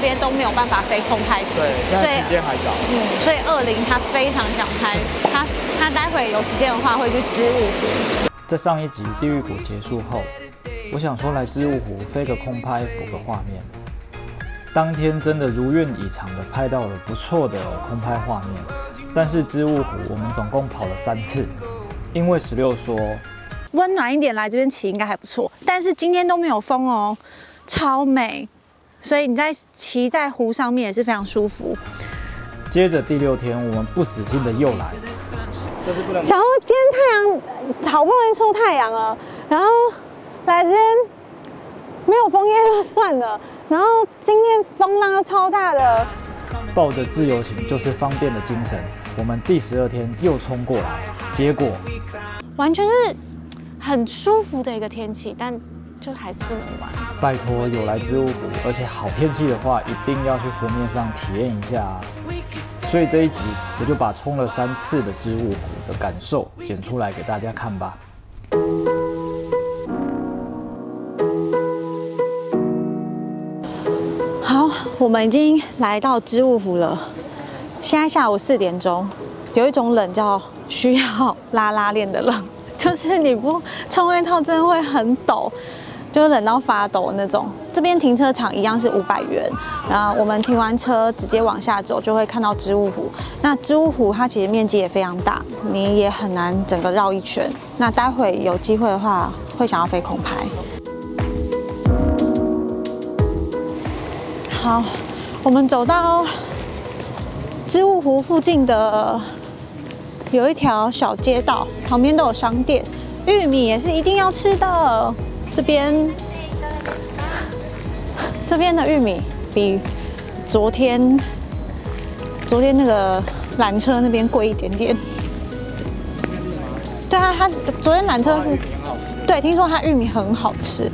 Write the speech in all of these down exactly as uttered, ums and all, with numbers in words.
边都没有办法飞空拍。 对，现在时间还早。 嗯，所以二零他非常想拍，他他待会有时间的话会去织雾湖。 在上一集地狱谷结束后，我想说来织雾湖飞个空拍补个画面。当天真的如愿以偿的拍到了不错的空拍画面，但是织雾湖我们总共跑了三次，因为十六说温暖一点来这边骑应该还不错，但是今天都没有风哦，超美，所以你在骑在湖上面也是非常舒服。 接着第六天，我们不死心的又来，就是不能。 想说今天太阳好不容易出太阳了，然后来这边没有枫叶就算了，然后今天风浪又超大的。 抱着自由行就是方便的精神，我们第十二天又冲过来，结果完全是很舒服的一个天气，但就还是不能玩。 拜托有来织雾湖，而且好天气的话，一定要去湖面上体验一下啊！所以这一集我就把冲了三次的织雾湖的感受剪出来给大家看吧。 好，我们已经来到织雾湖了。现在下午四点钟，有一种冷叫需要拉拉链的冷，就是你不冲外套真的会很抖，就冷到发抖那种。这边停车场一样是五百元，然后我们停完车直接往下走就会看到织雾湖。那织雾湖它其实面积也非常大，你也很难整个绕一圈。那待会有机会的话，会想要飞空拍。好，我们走到织雾湖附近的有一条小街道，旁边都有商店，玉米也是一定要吃的。这边这边的玉米比昨天昨天那个缆车那边贵一点点。对啊，它昨天缆车是，对，听说它玉米很好吃。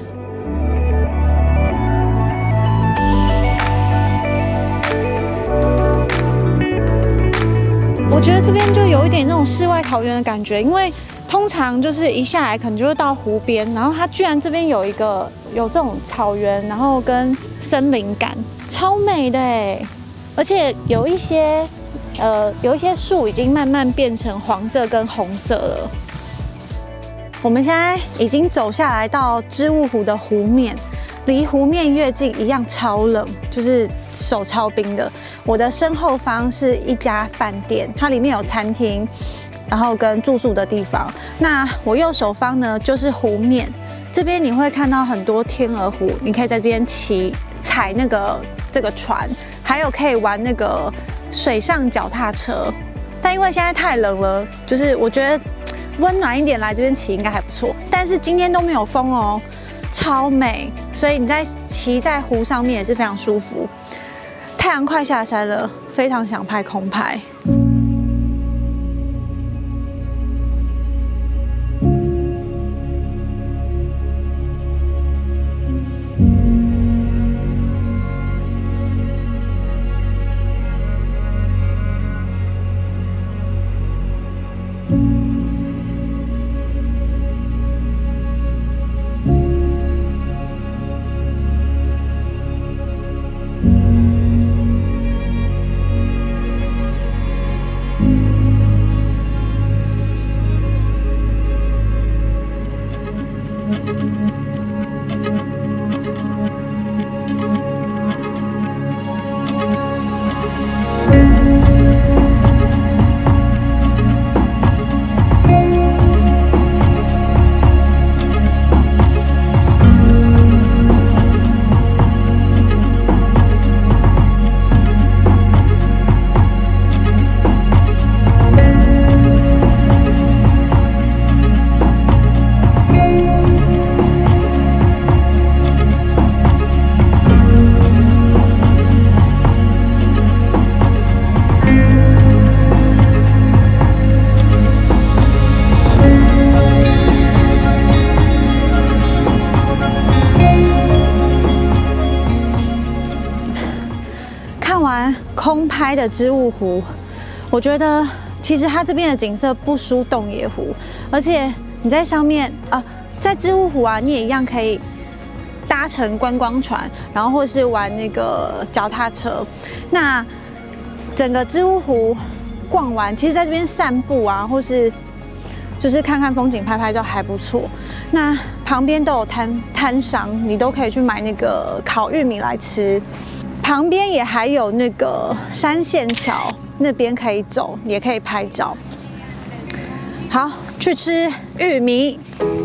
我觉得这边就有一点那种世外桃源的感觉，因为通常就是一下来可能就会到湖边，然后它居然这边有一个有这种草原，然后跟森林感，超美的哎！而且有一些呃有一些树已经慢慢变成黄色跟红色了。我们现在已经走下来到织雾湖的湖面。离湖面越近，一样超冷，就是手超冰的。我的身后方是一家饭店，它里面有餐厅，然后跟住宿的地方。那我右手方呢，就是湖面，这边你会看到很多天鹅湖，你可以在这边骑踩那个这个船，还有可以玩那个水上脚踏车。但因为现在太冷了，就是我觉得温暖一点来这边骑应该还不错。但是今天都没有风哦。超美，所以你在骑在湖上面也是非常舒服。太阳快下山了，非常想拍空拍。空拍的织雾湖，我觉得其实它这边的景色不输洞爷湖，而且你在上面啊，在织雾湖啊，你也一样可以搭搭乘观光船，然后或是玩那个脚踏车。那整个织物湖逛完，其实在这边散步啊，或是就是看看风景、拍拍照还不错。那旁边都有摊摊商，你都可以去买那个烤玉米来吃。旁边也还有那个山线桥，那边可以走，也可以拍照。好，去吃玉米。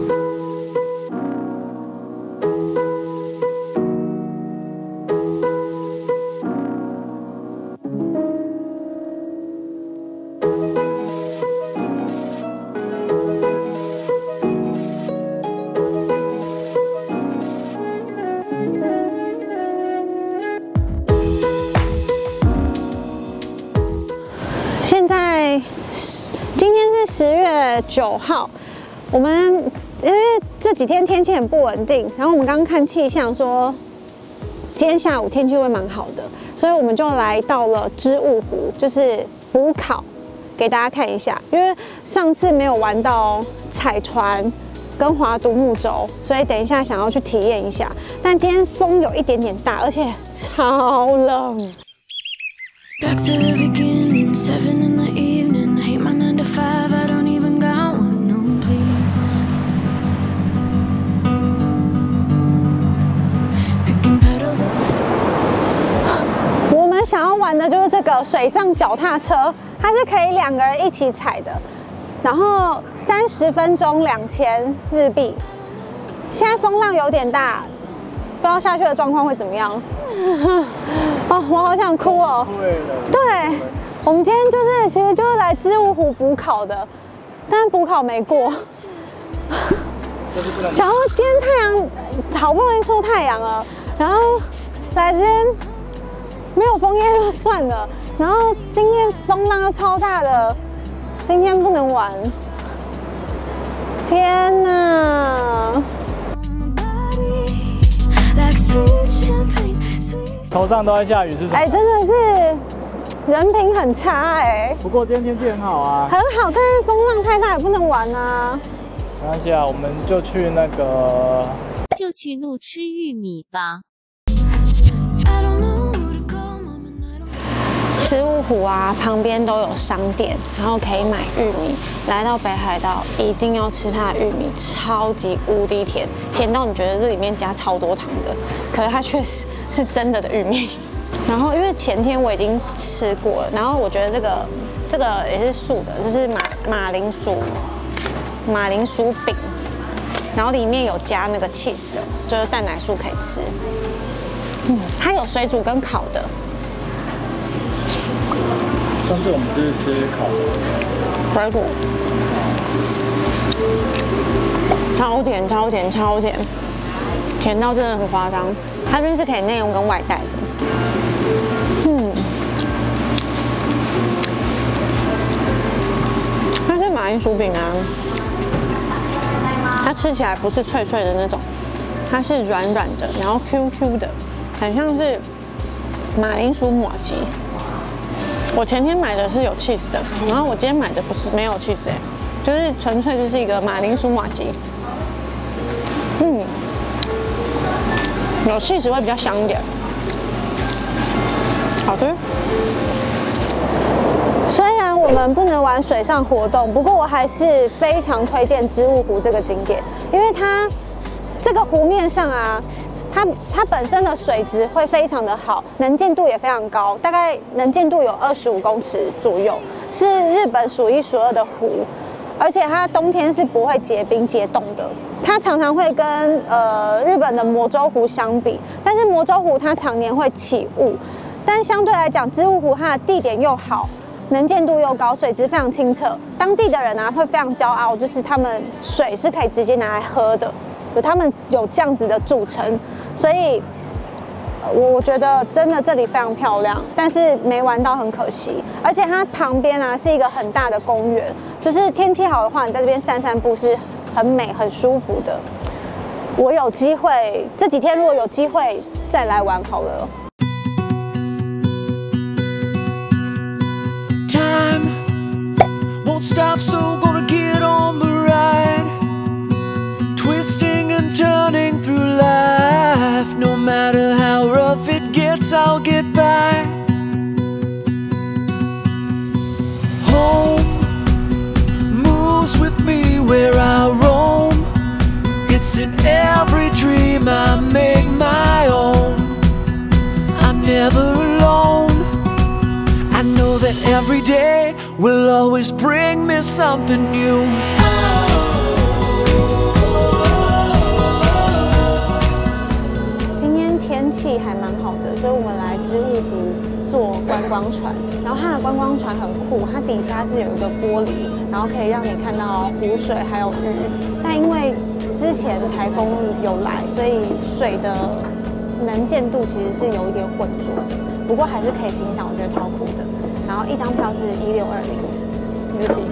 现在今天是十月九号，我们因为这几天天气很不稳定，然后我们刚刚看气象说今天下午天气会蛮好的，所以我们就来到了织物湖，就是补考，给大家看一下。因为上次没有玩到彩船跟划独木舟，所以等一下想要去体验一下。但今天风有一点点大，而且超冷。Back to the beginning, seven in the evening. Hate my nine to five, I don't even got one, no please. Picking petals as I... 我们想要玩的就是这个水上脚踏车，它是可以两个人一起踩的，然后三十分钟两千日币。现在风浪有点大，不知道下去的状况会怎么样。哦，我好想哭哦！对，我们今天就是其实就是来织物湖补考的，但是补考没过。想说今天太阳好不容易出太阳了，然后来这边没有枫叶就算了，然后今天风浪又超大的，今天不能玩。天哪！ 头上都在下雨，是不是？ 哎，真的是人品很差哎。 不过今天天气很好啊。 很好，但是风浪太大也不能玩啊。 没关系啊，我们就去那个， 就去路吃玉米吧。 织物湖啊，旁边都有商店，然后可以买玉米。来到北海道一定要吃它的玉米，超级无敌甜，甜到你觉得这里面加超多糖的。可是它确实是真的的玉米。然后因为前天我已经吃过了，然后我觉得这个这个也是素的，就是马马铃薯马铃薯饼，然后里面有加那个 cheese 的，就是蛋奶酥可以吃。嗯，它有水煮跟烤的。 上次我们是吃烤的， 排骨，超甜超甜超甜，甜到真的很夸张。它这边是可以内用跟外带的。嗯，它是马铃薯饼啊，它吃起来不是脆脆的那种，它是软软的，然后 Q Q 的，很像是马铃薯麻糬。我前天买的是有 cheese 的，然后我今天买的不是没有 cheese 哎，就是纯粹就是一个马铃薯麻糬。嗯，有 cheese 会比较香一点，好吃。虽然我们不能玩水上活动，不过我还是非常推荐织物湖这个景点，因为它这个湖面上啊。它它本身的水质会非常的好，能见度也非常高，大概能见度有二十五公尺左右，是日本数一数二的湖，而且它冬天是不会结冰结冻的。它常常会跟呃日本的魔州湖相比，但是魔州湖它常年会起雾，但相对来讲，织物湖它的地点又好，能见度又高，水质非常清澈，当地的人啊会非常骄傲，就是他们水是可以直接拿来喝的。有他们有这样子的著称，所以我我觉得真的这里非常漂亮，但是没玩到很可惜。而且它旁边啊是一个很大的公园，就是天气好的话，你在这边散散步是很美很舒服的。我有机会这几天如果有机会再来玩好了。Time won't stop, so gonna get on the ride. Twisting and turning through life. nights I'll get by. Home moves with me where I roam. It's in every dream I make my own. I'm never alone. I know that every day will always bring me something new. 今天天气还蛮好的，所以我们来织物湖坐观光船。然后它的观光船很酷，它底下是有一个玻璃，然后可以让你看到湖水还有鱼。但因为之前台风有来，所以水的能见度其实是有一点浑浊的，不过还是可以欣赏，我觉得超酷的。然后一张票是一六二零日币。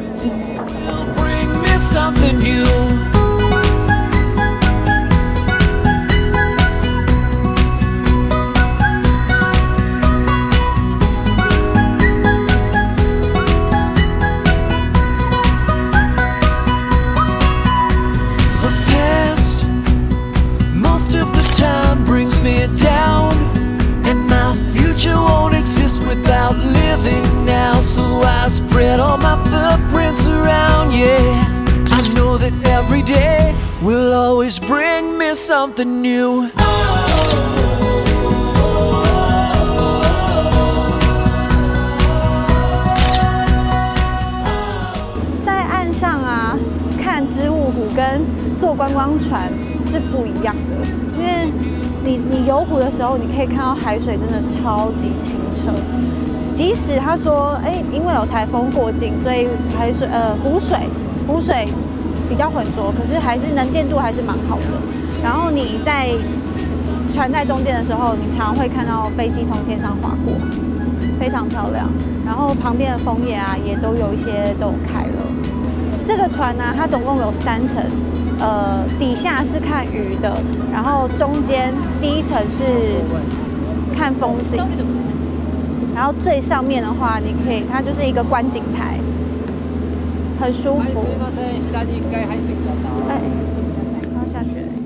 Most of the time brings me down, and my future won't exist without living now. So I spread all my footprints around, yeah. I know that every day will always bring me something new. 在岸上啊，看织物湖跟坐观光船是不一样的，因为你你游湖的时候，你可以看到海水真的超级清澈。即使他说，哎、欸，因为有台风过境，所以海水呃湖水湖水比较浑浊，可是还是能见度还是蛮好的。然后你在船在中间的时候，你常常会看到飞机从天上划过，非常漂亮。然后旁边的枫叶啊，也都有一些都开了。这个船呢、啊，它总共有三层。呃，底下是看鱼的，然后中间第一层是看风景，然后最上面的话，你可以，它就是一个观景台，很舒服。哎，然后下去了。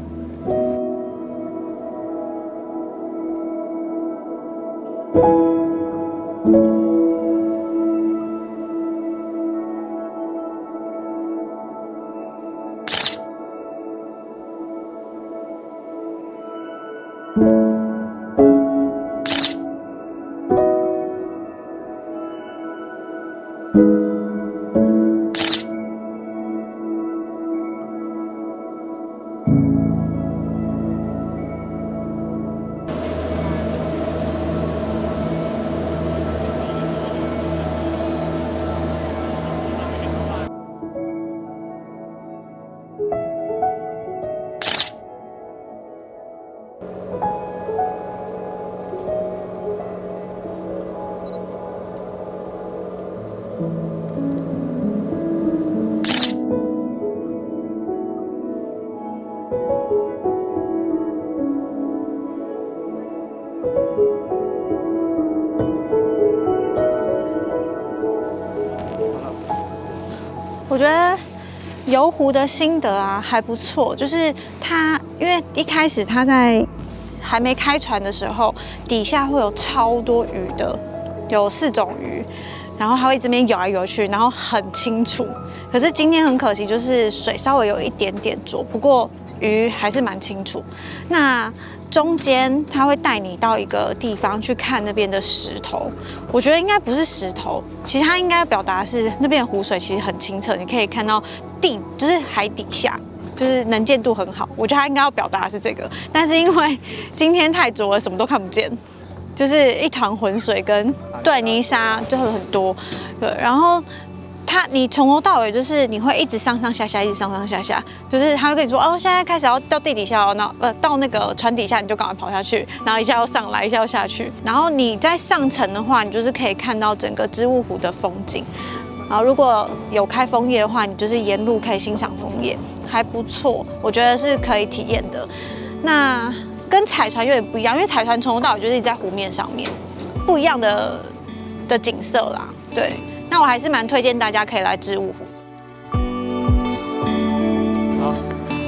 我觉得游湖的心得啊还不错，就是它因为一开始它在还没开船的时候，底下会有超多鱼的，有四种鱼，然后它会这边游来游去，然后很清楚。可是今天很可惜，就是水稍微有一点点浊，不过鱼还是蛮清楚。那中间它会带你到一个地方去看那边的石头，我觉得应该不是石头，其实它应该表达的是那边的湖水其实很清澈，你可以看到地就是海底下，就是能见度很好。我觉得它应该要表达的是这个，但是因为今天太浊了，什么都看不见，就是一团浑水跟对泥沙就会很多，对，然后。它你从头到尾就是你会一直上上下下，一直上上下下，就是他会跟你说哦，现在开始要到地底下哦，然后呃到那个船底下你就赶快跑下去，然后一下又上来，一下又下去，然后你在上层的话，你就是可以看到整个织物湖的风景，然后如果有开枫叶的话，你就是沿路可以欣赏枫叶，还不错，我觉得是可以体验的。那跟彩船有点不一样，因为彩船从头到尾就是在湖面上面，不一样的的景色啦，对。那我还是蛮推荐大家可以来织物湖。 好，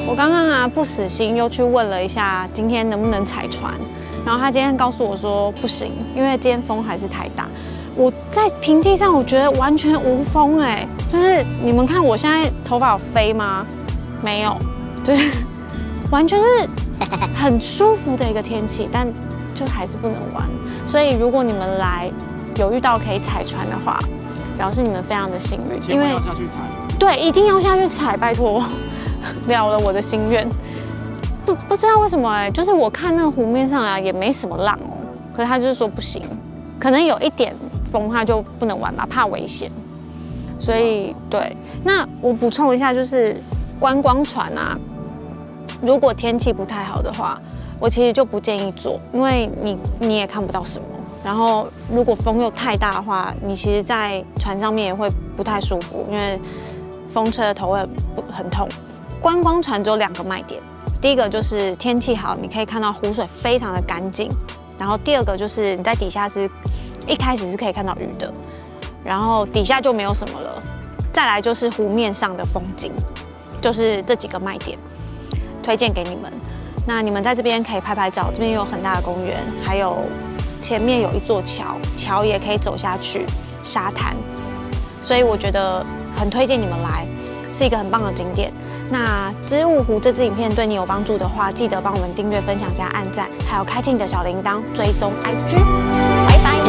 我刚刚啊不死心，又去问了一下今天能不能踩船，然后他今天告诉我说不行，因为今天风还是太大。我在平地上，我觉得完全无风哎，就是你们看我现在头发有飞吗？没有，就是完全是很舒服的一个天气，但就还是不能玩。所以如果你们来有遇到可以踩船的话，表示你们非常的幸运，因为要下去踩。 对，一定要下去踩，拜托，了了我的心愿。不不知道为什么哎，就是我看那个湖面上啊也没什么浪哦，可是他就是说不行，可能有一点风他就不能玩吧，怕危险。所以对，那我补充一下，就是观光船啊，如果天气不太好的话，我其实就不建议坐，因为你你也看不到什么。然后如果风又太大的话，你其实，在船上面也会不太舒服，因为风吹的头会不很痛。观光船只有两个卖点，第一个就是天气好，你可以看到湖水非常的干净。然后第二个就是你在底下是一开始是可以看到鱼的，然后底下就没有什么了。再来就是湖面上的风景，就是这几个卖点，推荐给你们。那你们在这边可以拍拍照，这边有很大的公园，还有前面有一座桥，桥也可以走下去沙滩，所以我觉得很推荐你们来，是一个很棒的景点。那知雾湖这支影片对你有帮助的话，记得帮我们订阅、分享、加按赞，还有开启你的小铃铛，追踪 I G， 拜拜。